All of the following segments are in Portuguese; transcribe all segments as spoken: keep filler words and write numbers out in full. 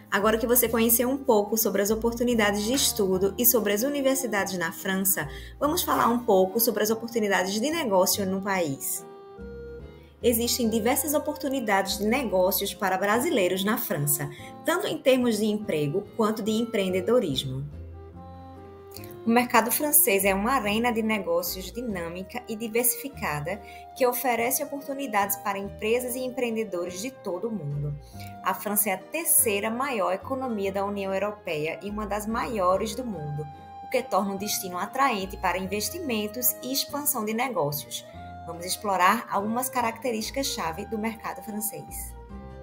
Agora que você conheceu um pouco sobre as oportunidades de estudo e sobre as universidades na França, vamos falar um pouco sobre as oportunidades de negócio no país. Existem diversas oportunidades de negócios para brasileiros na França, tanto em termos de emprego quanto de empreendedorismo. O mercado francês é uma arena de negócios dinâmica e diversificada que oferece oportunidades para empresas e empreendedores de todo o mundo. A França é a terceira maior economia da União Europeia e uma das maiores do mundo, o que torna um destino atraente para investimentos e expansão de negócios. Vamos explorar algumas características-chave do mercado francês.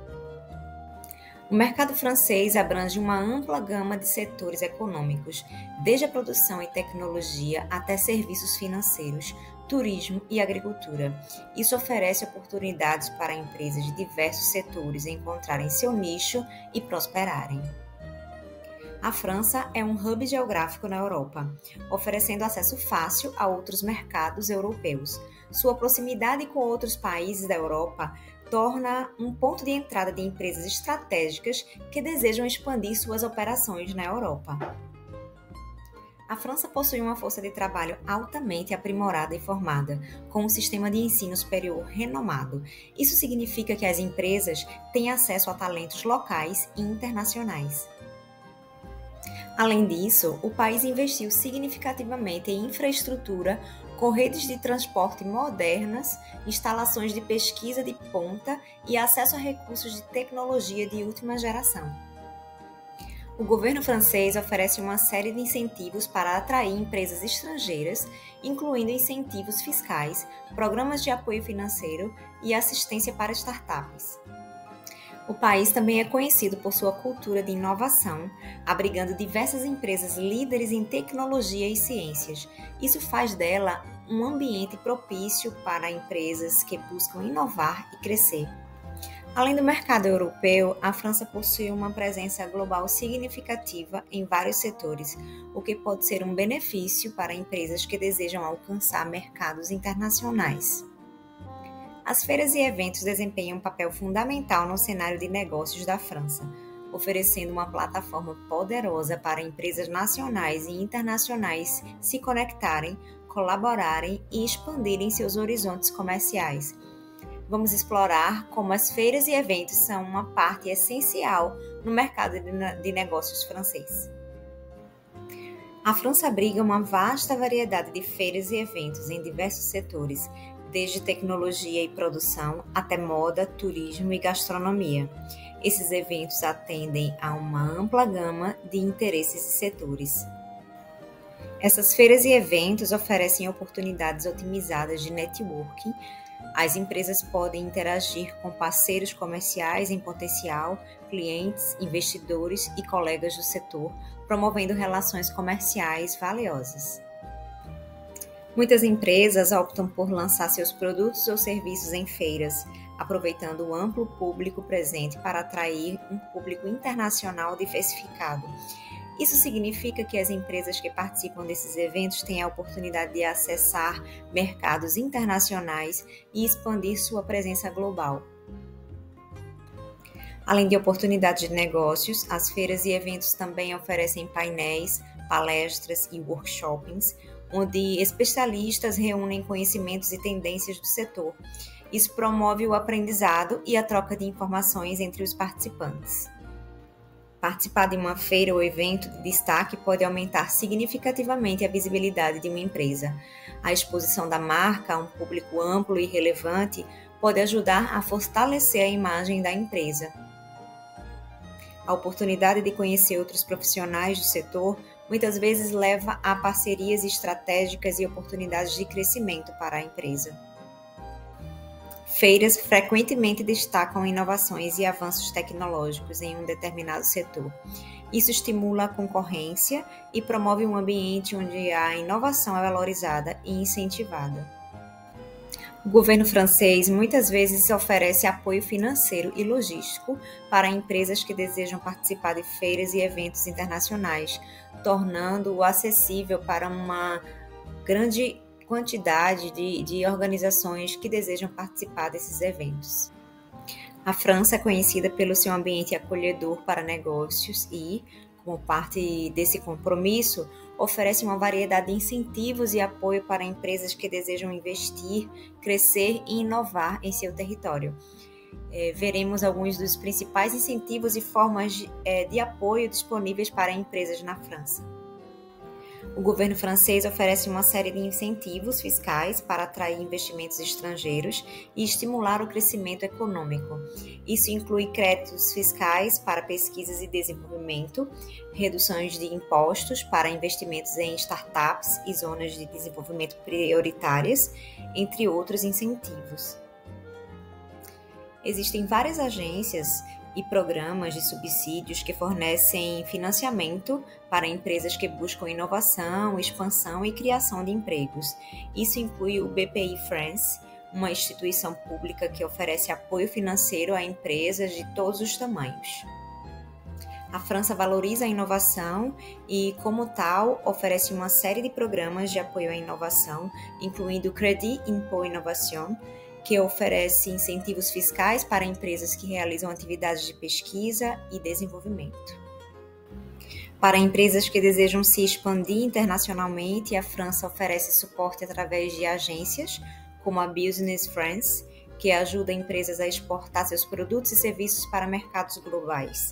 O mercado francês abrange uma ampla gama de setores econômicos, desde a produção e tecnologia até serviços financeiros, turismo e agricultura. Isso oferece oportunidades para empresas de diversos setores encontrarem seu nicho e prosperarem. A França é um hub geográfico na Europa, oferecendo acesso fácil a outros mercados europeus. Sua proximidade com outros países da Europa torna um ponto de entrada de empresas estratégicas que desejam expandir suas operações na Europa. A França possui uma força de trabalho altamente aprimorada e formada, com um sistema de ensino superior renomado. Isso significa que as empresas têm acesso a talentos locais e internacionais. Além disso, o país investiu significativamente em infraestrutura, com redes de transporte modernas, instalações de pesquisa de ponta e acesso a recursos de tecnologia de última geração. O governo francês oferece uma série de incentivos para atrair empresas estrangeiras, incluindo incentivos fiscais, programas de apoio financeiro e assistência para startups. O país também é conhecido por sua cultura de inovação, abrigando diversas empresas líderes em tecnologia e ciências. Isso faz dela um ambiente propício para empresas que buscam inovar e crescer. Além do mercado europeu, a França possui uma presença global significativa em vários setores, o que pode ser um benefício para empresas que desejam alcançar mercados internacionais. As feiras e eventos desempenham um papel fundamental no cenário de negócios da França, oferecendo uma plataforma poderosa para empresas nacionais e internacionais se conectarem, colaborarem e expandirem seus horizontes comerciais. Vamos explorar como as feiras e eventos são uma parte essencial no mercado de negócios francês. A França abriga uma vasta variedade de feiras e eventos em diversos setores, desde tecnologia e produção até moda, turismo e gastronomia. Esses eventos atendem a uma ampla gama de interesses e setores. Essas feiras e eventos oferecem oportunidades otimizadas de networking. As empresas podem interagir com parceiros comerciais em potencial, clientes, investidores e colegas do setor, promovendo relações comerciais valiosas. Muitas empresas optam por lançar seus produtos ou serviços em feiras, aproveitando o amplo público presente para atrair um público internacional diversificado. Isso significa que as empresas que participam desses eventos têm a oportunidade de acessar mercados internacionais e expandir sua presença global. Além de oportunidades de negócios, as feiras e eventos também oferecem painéis, palestras e workshops, onde especialistas reúnem conhecimentos e tendências do setor. Isso promove o aprendizado e a troca de informações entre os participantes. Participar de uma feira ou evento de destaque pode aumentar significativamente a visibilidade de uma empresa. A exposição da marca a um público amplo e relevante pode ajudar a fortalecer a imagem da empresa. A oportunidade de conhecer outros profissionais do setor muitas vezes leva a parcerias estratégicas e oportunidades de crescimento para a empresa. Feiras frequentemente destacam inovações e avanços tecnológicos em um determinado setor. Isso estimula a concorrência e promove um ambiente onde a inovação é valorizada e incentivada. O governo francês muitas vezes oferece apoio financeiro e logístico para empresas que desejam participar de feiras e eventos internacionais, tornando-o acessível para uma grande quantidade de, de organizações que desejam participar desses eventos. A França é conhecida pelo seu ambiente acolhedor para negócios e, como parte desse compromisso, oferece uma variedade de incentivos e apoio para empresas que desejam investir, crescer e inovar em seu território. É, veremos alguns dos principais incentivos e formas de, é, de apoio disponíveis para empresas na França. O governo francês oferece uma série de incentivos fiscais para atrair investimentos estrangeiros e estimular o crescimento econômico. Isso inclui créditos fiscais para pesquisas e desenvolvimento, reduções de impostos para investimentos em startups e zonas de desenvolvimento prioritárias, entre outros incentivos. Existem várias agências e programas de subsídios que fornecem financiamento para empresas que buscam inovação, expansão e criação de empregos. Isso inclui o B P I France, uma instituição pública que oferece apoio financeiro a empresas de todos os tamanhos. A França valoriza a inovação e, como tal, oferece uma série de programas de apoio à inovação, incluindo o Crédit Impôt Innovation, que oferece incentivos fiscais para empresas que realizam atividades de pesquisa e desenvolvimento. Para empresas que desejam se expandir internacionalmente, a França oferece suporte através de agências, como a Business France, que ajuda empresas a exportar seus produtos e serviços para mercados globais.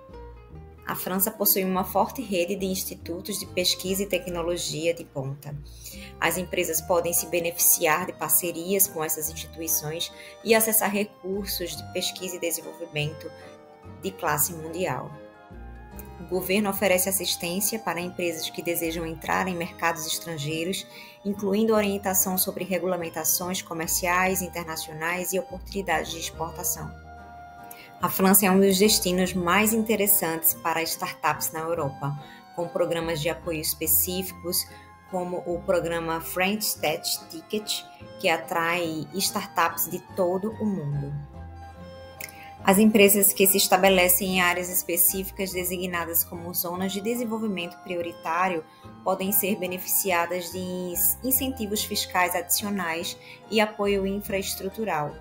A França possui uma forte rede de institutos de pesquisa e tecnologia de ponta. As empresas podem se beneficiar de parcerias com essas instituições e acessar recursos de pesquisa e desenvolvimento de classe mundial. O governo oferece assistência para empresas que desejam entrar em mercados estrangeiros, incluindo orientação sobre regulamentações comerciais, internacionais e oportunidades de exportação. A França é um dos destinos mais interessantes para startups na Europa, com programas de apoio específicos, como o programa French Tech Ticket, que atrai startups de todo o mundo. As empresas que se estabelecem em áreas específicas designadas como zonas de desenvolvimento prioritário podem ser beneficiadas de incentivos fiscais adicionais e apoio infraestrutural.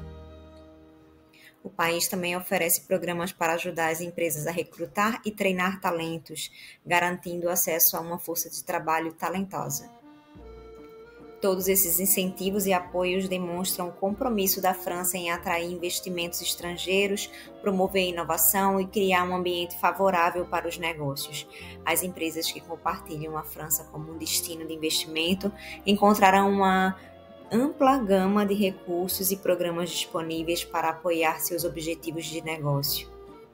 O país também oferece programas para ajudar as empresas a recrutar e treinar talentos, garantindo acesso a uma força de trabalho talentosa. Todos esses incentivos e apoios demonstram o compromisso da França em atrair investimentos estrangeiros, promover inovação e criar um ambiente favorável para os negócios. As empresas que compartilham a França como um destino de investimento encontrarão uma ampla gama de recursos e programas disponíveis para apoiar seus objetivos de negócio.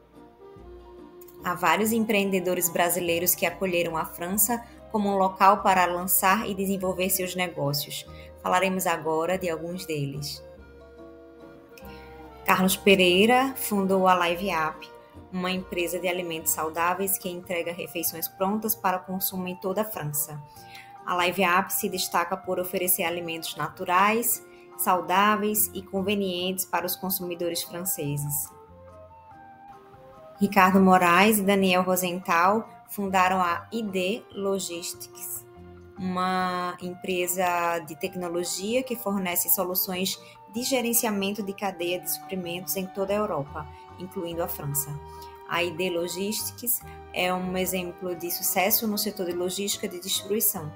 Há vários empreendedores brasileiros que acolheram a França como um local para lançar e desenvolver seus negócios. Falaremos agora de alguns deles. Carlos Pereira fundou a Live Up, uma empresa de alimentos saudáveis que entrega refeições prontas para consumo em toda a França. A Live Up se destaca por oferecer alimentos naturais, saudáveis e convenientes para os consumidores franceses. Ricardo Moraes e Daniel Rosenthal fundaram a I D Logistics, uma empresa de tecnologia que fornece soluções de gerenciamento de cadeia de suprimentos em toda a Europa, incluindo a França. A I D Logistics é um exemplo de sucesso no setor de logística de distribuição.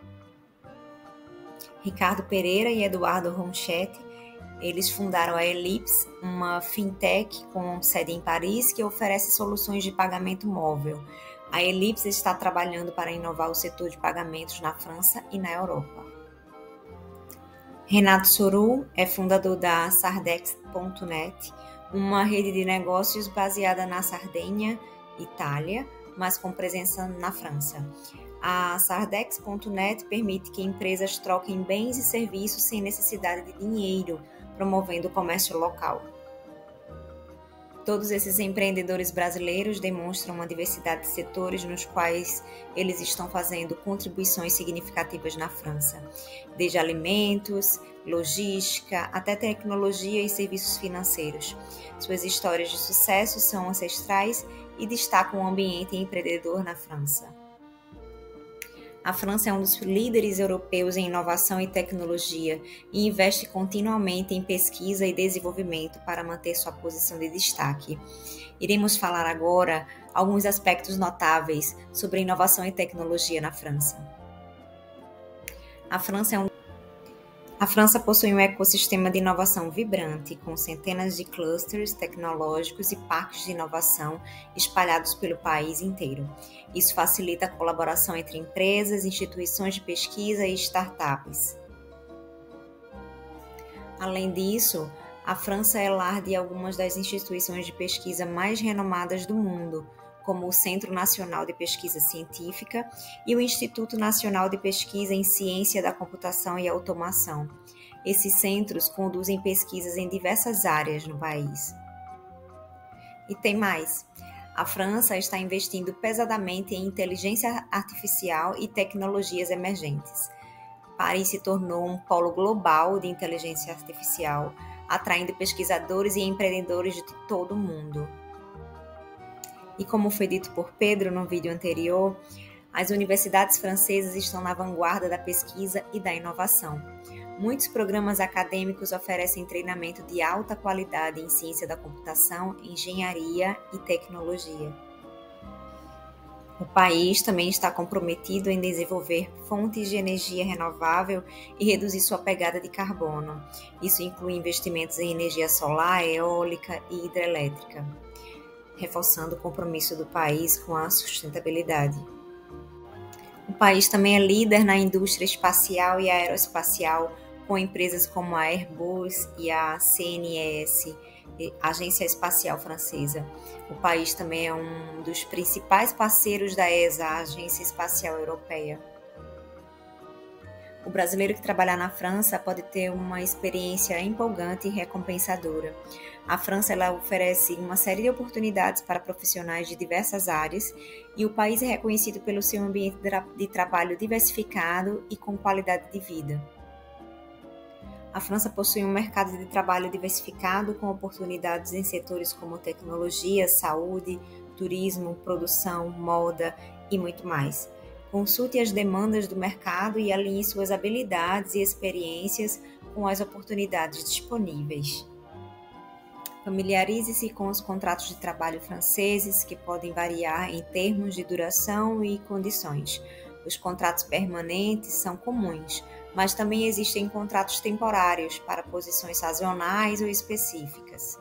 Ricardo Pereira e Eduardo Ronchetti, eles fundaram a Ellipse, uma fintech com sede em Paris que oferece soluções de pagamento móvel. A Ellipse está trabalhando para inovar o setor de pagamentos na França e na Europa. Renato Soru é fundador da Sardex ponto net, uma rede de negócios baseada na Sardenha, Itália, mas com presença na França. A Sardex ponto net permite que empresas troquem bens e serviços sem necessidade de dinheiro, promovendo o comércio local. Todos esses empreendedores brasileiros demonstram uma diversidade de setores nos quais eles estão fazendo contribuições significativas na França, desde alimentos, logística, até tecnologia e serviços financeiros. Suas histórias de sucesso são ancestrais e destacam o ambiente empreendedor na França. A França é um dos líderes europeus em inovação e tecnologia e investe continuamente em pesquisa e desenvolvimento para manter sua posição de destaque. Iremos falar agora alguns aspectos notáveis sobre inovação e tecnologia na França. A França é um A França possui um ecossistema de inovação vibrante, com centenas de clusters tecnológicos e parques de inovação espalhados pelo país inteiro. Isso facilita a colaboração entre empresas, instituições de pesquisa e startups. Além disso, a França é lar de algumas das instituições de pesquisa mais renomadas do mundo, como o Centro Nacional de Pesquisa Científica e o Instituto Nacional de Pesquisa em Ciência da Computação e Automação. Esses centros conduzem pesquisas em diversas áreas no país. E tem mais. A França está investindo pesadamente em inteligência artificial e tecnologias emergentes. Paris se tornou um polo global de inteligência artificial, atraindo pesquisadores e empreendedores de todo o mundo. E como foi dito por Pedro no vídeo anterior, as universidades francesas estão na vanguarda da pesquisa e da inovação. Muitos programas acadêmicos oferecem treinamento de alta qualidade em ciência da computação, engenharia e tecnologia. O país também está comprometido em desenvolver fontes de energia renovável e reduzir sua pegada de carbono. Isso inclui investimentos em energia solar, eólica e hidrelétrica, reforçando o compromisso do país com a sustentabilidade. O país também é líder na indústria espacial e aeroespacial, com empresas como a Airbus e a C N E S, Agência Espacial Francesa. O país também é um dos principais parceiros da E S A, Agência Espacial Europeia. O brasileiro que trabalhar na França pode ter uma experiência empolgante e recompensadora. A França ela oferece uma série de oportunidades para profissionais de diversas áreas e o país é reconhecido pelo seu ambiente de trabalho diversificado e com qualidade de vida. A França possui um mercado de trabalho diversificado com oportunidades em setores como tecnologia, saúde, turismo, produção, moda e muito mais. Consulte as demandas do mercado e alinhe suas habilidades e experiências com as oportunidades disponíveis. Familiarize-se com os contratos de trabalho franceses, que podem variar em termos de duração e condições. Os contratos permanentes são comuns, mas também existem contratos temporários para posições sazonais ou específicas.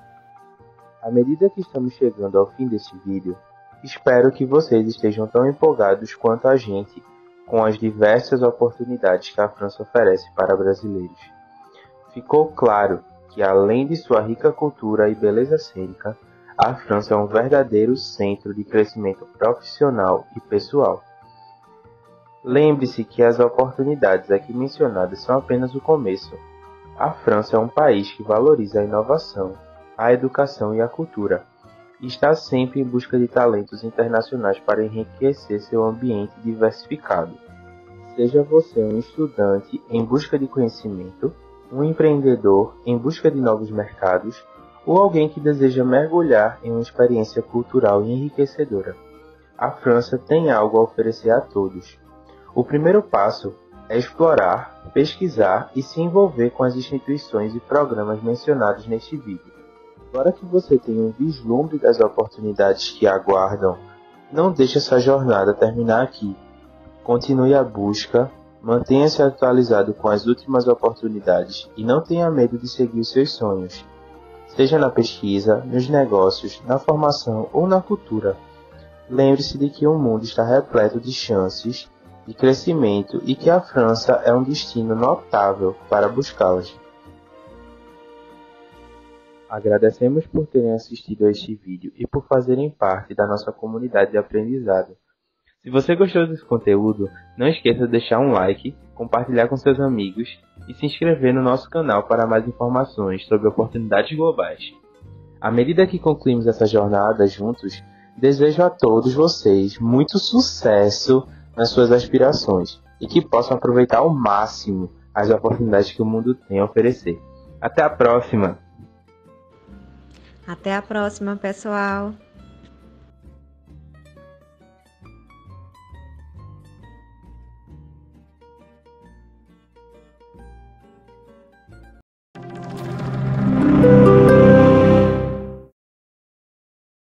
À medida que estamos chegando ao fim deste vídeo, espero que vocês estejam tão empolgados quanto a gente com as diversas oportunidades que a França oferece para brasileiros. Ficou claro que, além de sua rica cultura e beleza cênica, a França é um verdadeiro centro de crescimento profissional e pessoal. Lembre-se que as oportunidades aqui mencionadas são apenas o começo. A França é um país que valoriza a inovação, a educação e a cultura, e está sempre em busca de talentos internacionais para enriquecer seu ambiente diversificado. Seja você um estudante em busca de conhecimento, um empreendedor em busca de novos mercados, ou alguém que deseja mergulhar em uma experiência cultural enriquecedora. A França tem algo a oferecer a todos. O primeiro passo é explorar, pesquisar e se envolver com as instituições e programas mencionados neste vídeo. Agora que você tem um vislumbre das oportunidades que aguardam, não deixe essa jornada terminar aqui. Continue a busca, mantenha-se atualizado com as últimas oportunidades e não tenha medo de seguir os seus sonhos. Seja na pesquisa, nos negócios, na formação ou na cultura. Lembre-se de que o mundo está repleto de chances de crescimento e que a França é um destino notável para buscá-las. Agradecemos por terem assistido a este vídeo e por fazerem parte da nossa comunidade de aprendizado. Se você gostou desse conteúdo, não esqueça de deixar um like, compartilhar com seus amigos e se inscrever no nosso canal para mais informações sobre oportunidades globais. À medida que concluímos essa jornada juntos, desejo a todos vocês muito sucesso nas suas aspirações e que possam aproveitar ao máximo as oportunidades que o mundo tem a oferecer. Até a próxima! Até a próxima, pessoal!